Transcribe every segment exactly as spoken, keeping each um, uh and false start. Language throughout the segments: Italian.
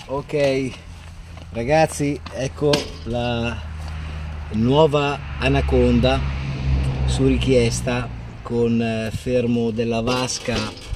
Ok ragazzi, ecco la nuova Anaconda su richiesta con fermo della vasca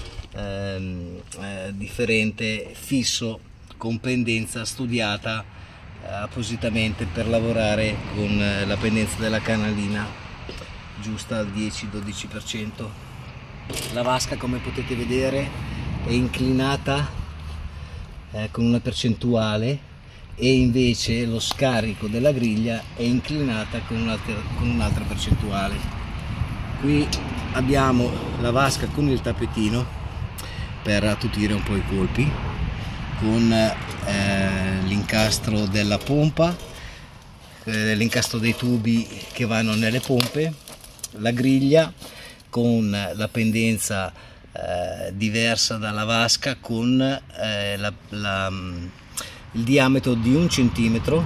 ehm, eh, differente, fisso, con pendenza studiata eh, appositamente per lavorare con eh, la pendenza della canalina giusta al dieci dodici per cento. La vasca, come potete vedere, è inclinata Eh, con una percentuale, e invece lo scarico della griglia è inclinata con un'altra, con un'altra percentuale. Qui abbiamo la vasca con il tappetino per attutire un po' i colpi, con eh, l'incastro della pompa, eh, l'incastro dei tubi che vanno nelle pompe, la griglia con la pendenza Eh, diversa dalla vasca, con eh, la, la, il diametro di un centimetro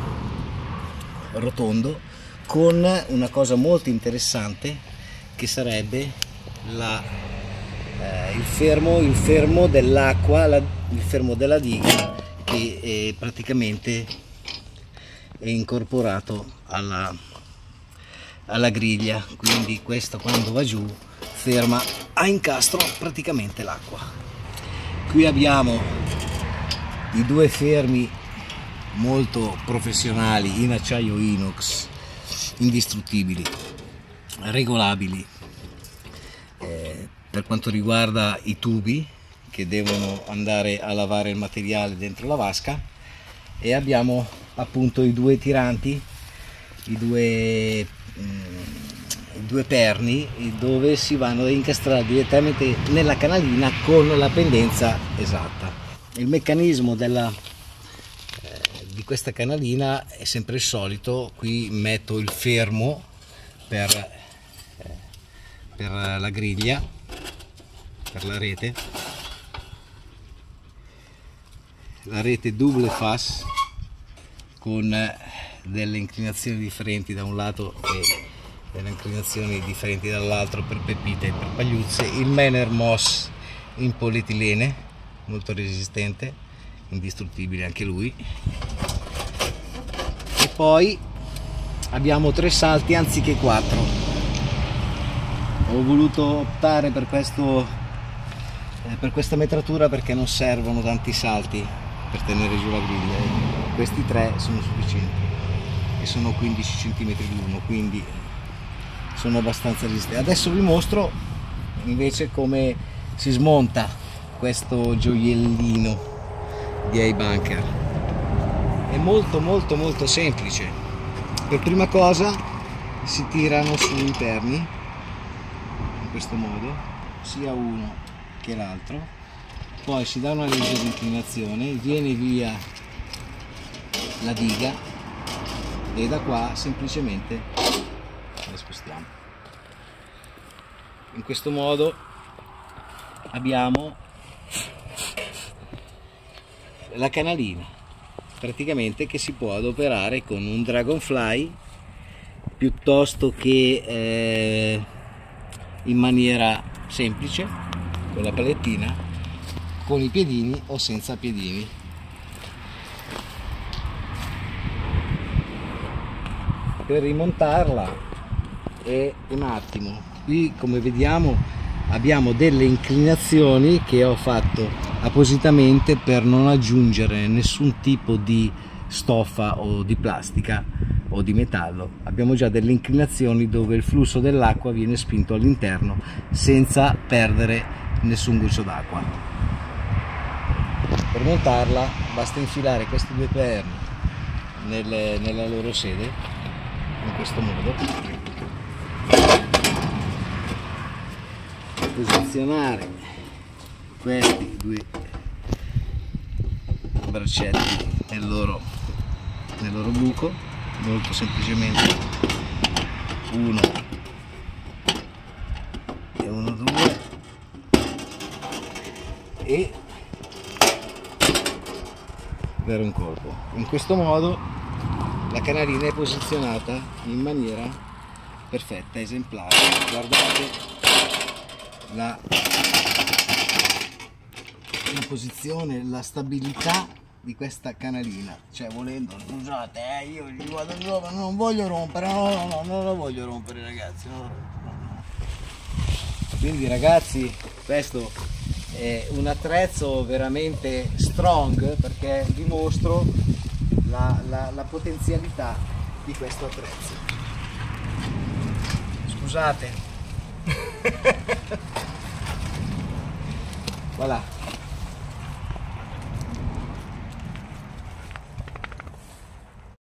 rotondo, con una cosa molto interessante che sarebbe la, eh, il fermo, il fermo dell'acqua, il fermo della diga, che è praticamente è incorporato alla, alla griglia, quindi questo quando va giù ferma a incastro praticamente l'acqua. Qui abbiamo i due fermi molto professionali in acciaio inox, indistruttibili, regolabili eh, per quanto riguarda i tubi che devono andare a lavare il materiale dentro la vasca, e abbiamo appunto i due tiranti, i due mh, due perni dove si vanno ad incastrare direttamente nella canalina con la pendenza esatta. Il meccanismo della, eh, di questa canalina è sempre il solito. Qui metto il fermo per, eh, per la griglia, per la rete, la rete double face con delle inclinazioni differenti da un lato e delle inclinazioni differenti dall'altro per pepite e per pagliuzze, il Mener Moss in polietilene molto resistente, indistruttibile anche lui, e poi abbiamo tre salti anziché quattro. Ho voluto optare per questo eh, per questa metratura perché non servono tanti salti per tenere giù la griglia. Questi tre sono sufficienti e sono quindici centimetri l'uno, quindi sono abbastanza resistenti. Adesso vi mostro invece come si smonta questo gioiellino di iBunker. È molto molto molto semplice. Per prima cosa si tirano su i perni in questo modo, sia uno che l'altro, poi si dà una leggera inclinazione, viene via la diga e da qua semplicemente la spostiamo. In questo modo abbiamo la canalina praticamente che si può adoperare con un Dragonfly piuttosto che eh, in maniera semplice con la palettina, con i piedini o senza piedini. Per rimontarla è un attimo. Qui, come vediamo, abbiamo delle inclinazioni che ho fatto appositamente per non aggiungere nessun tipo di stoffa o di plastica o di metallo. Abbiamo già delle inclinazioni dove il flusso dell'acqua viene spinto all'interno senza perdere nessun goccio d'acqua. Per montarla basta infilare questi due perni nel, nella loro sede in questo modo, posizionare questi due braccetti nel loro, nel loro buco, molto semplicemente uno e uno due, e dare un colpo. In questo modo la canalina è posizionata in maniera perfetta, esemplare. Guardate la, la posizione, la stabilità di questa canalina, cioè volendo, scusate, eh, io gli vado sopra, non voglio rompere, no, no, no, non lo voglio rompere ragazzi, no, no, no. Quindi ragazzi, questo è un attrezzo veramente strong, perché vi mostro la, la, la potenzialità di questo attrezzo. Scusate. Voilà.